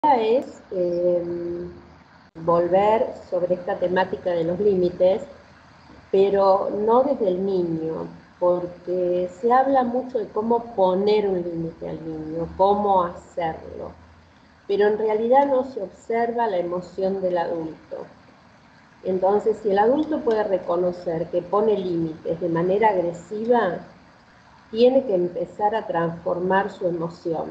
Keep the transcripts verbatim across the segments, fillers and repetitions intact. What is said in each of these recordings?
es eh, volver sobre esta temática de los límites, pero no desde el niño, porque se habla mucho de cómo poner un límite al niño, cómo hacerlo, pero en realidad no se observa la emoción del adulto. Entonces, si el adulto puede reconocer que pone límites de manera agresiva, tiene que empezar a transformar su emoción.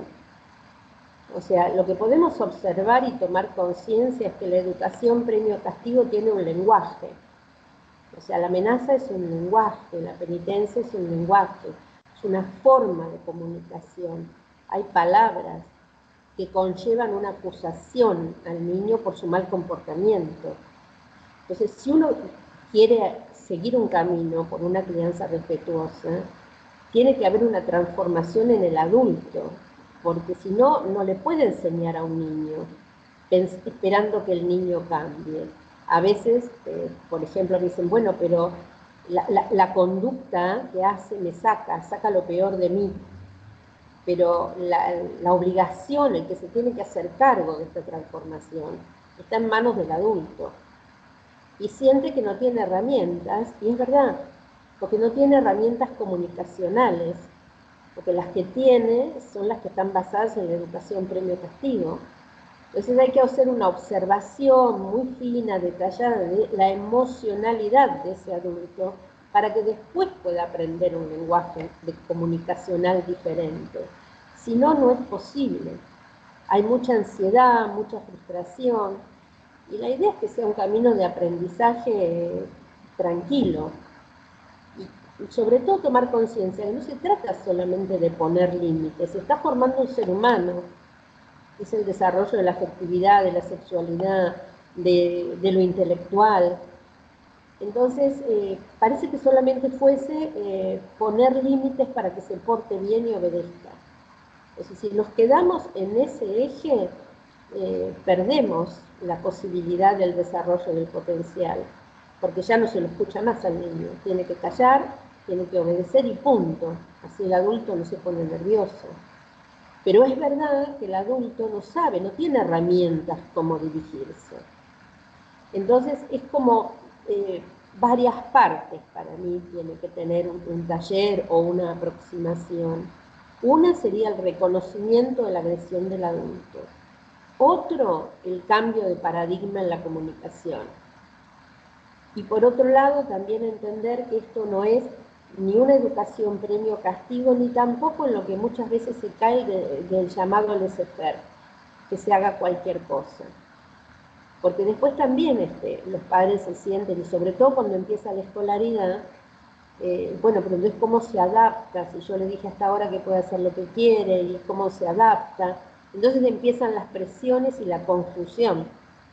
O sea, lo que podemos observar y tomar conciencia es que la educación premio-castigo tiene un lenguaje. O sea, la amenaza es un lenguaje, la penitencia es un lenguaje, es una forma de comunicación. Hay palabras que conllevan una acusación al niño por su mal comportamiento. Entonces, si uno quiere seguir un camino por una crianza respetuosa, tiene que haber una transformación en el adulto, porque si no, no le puede enseñar a un niño esperando que el niño cambie. A veces, eh, por ejemplo, me dicen, bueno, pero la, la, la conducta que hace me saca, saca lo peor de mí, pero la, la obligación, el que se tiene que hacer cargo de esta transformación, está en manos del adulto. Y siente que no tiene herramientas, y es verdad, porque no tiene herramientas comunicacionales, porque las que tiene son las que están basadas en la educación premio-castigo. Entonces hay que hacer una observación muy fina, detallada de la emocionalidad de ese adulto para que después pueda aprender un lenguaje de comunicacional diferente. Si no, no es posible. Hay mucha ansiedad, mucha frustración, y la idea es que sea un camino de aprendizaje tranquilo. Y sobre todo tomar conciencia que no se trata solamente de poner límites, se está formando un ser humano. Es el desarrollo de la afectividad, de la sexualidad, de, de lo intelectual. Entonces, eh, parece que solamente fuese eh, poner límites para que se porte bien y obedezca. Entonces, si nos quedamos en ese eje, eh, perdemos la posibilidad del desarrollo del potencial, porque ya no se lo escucha más al niño. Tiene que callar, tiene que obedecer y punto. Así el adulto no se pone nervioso. Pero es verdad que el adulto no sabe, no tiene herramientas como dirigirse. Entonces es como eh, varias partes para mí tiene que tener un, un taller o una aproximación. Una sería el reconocimiento de la agresión del adulto. Otro, el cambio de paradigma en la comunicación. Y por otro lado, también entender que esto no es ni una educación premio-castigo, ni tampoco en lo que muchas veces se cae de, del llamado laissez-faire, que se haga cualquier cosa. Porque después también este, los padres se sienten, y sobre todo cuando empieza la escolaridad, eh, bueno, pero entonces cómo se adapta, si yo le dije hasta ahora que puede hacer lo que quiere, y cómo se adapta, entonces empiezan las presiones y la confusión.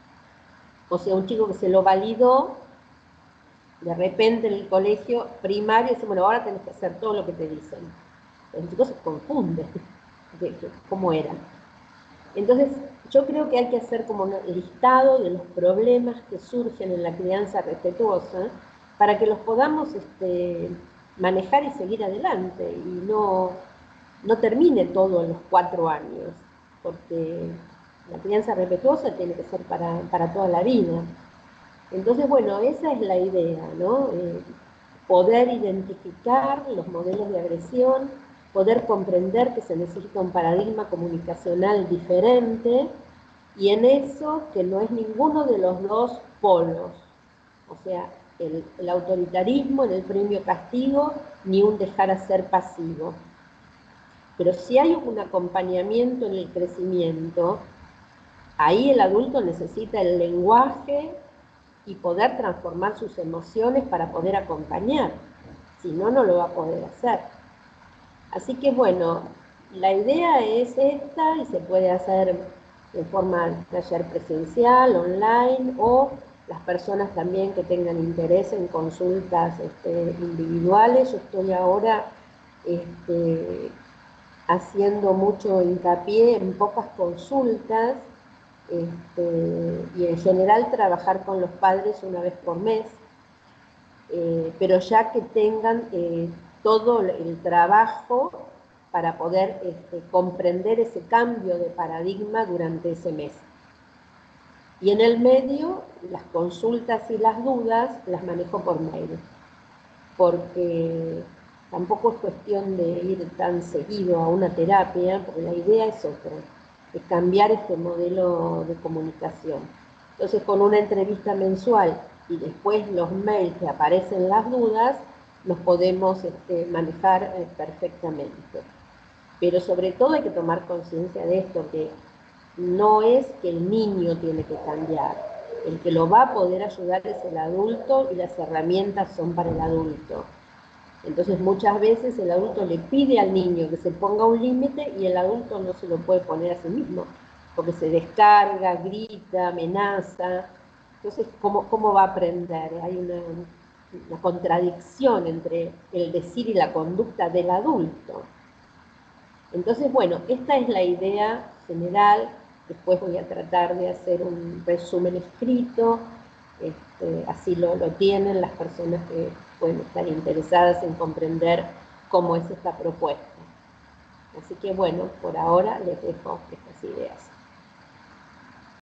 O sea, un chico que se lo validó, de repente en el colegio primario dice, bueno, ahora tenés que hacer todo lo que te dicen. Los chicos se confunden de, de cómo era. Entonces, yo creo que hay que hacer como un listado de los problemas que surgen en la crianza respetuosa para que los podamos este, manejar y seguir adelante y no, no termine todo en los cuatro años, porque la crianza respetuosa tiene que ser para, para toda la vida. Entonces, bueno, esa es la idea, ¿no? Eh, poder identificar los modelos de agresión, poder comprender que se necesita un paradigma comunicacional diferente, y en eso que no es ninguno de los dos polos, o sea, el, el autoritarismo en el premio castigo, ni un dejar hacer pasivo. Pero si hay un acompañamiento en el crecimiento, ahí el adulto necesita el lenguaje y poder transformar sus emociones para poder acompañar, si no, no lo va a poder hacer. Así que bueno, la idea es esta y se puede hacer de forma taller presencial, online, o las personas también que tengan interés en consultas este, individuales. Yo estoy ahora este, haciendo mucho hincapié en pocas consultas, Este, y en general trabajar con los padres una vez por mes, eh, pero ya que tengan eh, todo el trabajo para poder este, comprender ese cambio de paradigma durante ese mes. Y en el medio, las consultas y las dudas las manejo por mail, porque tampoco es cuestión de ir tan seguido a una terapia, porque la idea es otra, es cambiar este modelo de comunicación. Entonces, con una entrevista mensual y después los mails que aparecen las dudas, nos podemos este, manejar eh, perfectamente. Pero sobre todo hay que tomar conciencia de esto, que no es que el niño tiene que cambiar, el que lo va a poder ayudar es el adulto y las herramientas son para el adulto. Entonces muchas veces el adulto le pide al niño que se ponga un límite y el adulto no se lo puede poner a sí mismo, porque se descarga, grita, amenaza. Entonces, ¿cómo, cómo va a aprender? Hay una, una contradicción entre el decir y la conducta del adulto. Entonces, bueno, esta es la idea general. Después voy a tratar de hacer un resumen escrito, este, así lo, lo tienen las personas que pueden estar interesadas en comprender cómo es esta propuesta. Así que bueno, por ahora les dejo estas ideas.